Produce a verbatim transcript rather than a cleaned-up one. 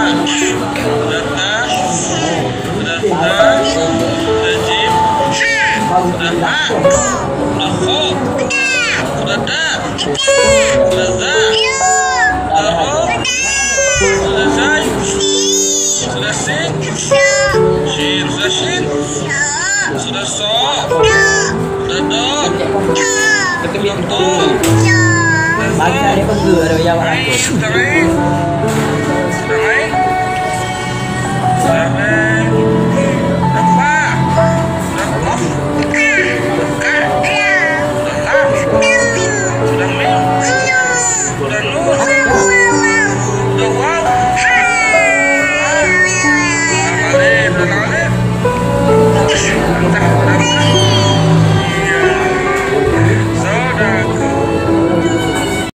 Sudah ta. Sudah ta. Sudah jim. Sudah ha. Sudah kho. Sudah da. Sudah za. Sudah ro. Sudah zai. Sudah sin. Shin. Sudah shin. Sudah so. Sudah do. Betul. Bagi tadi pun dua ada yang orang Main, tuh. sudah main. Sudah main. Sudah main.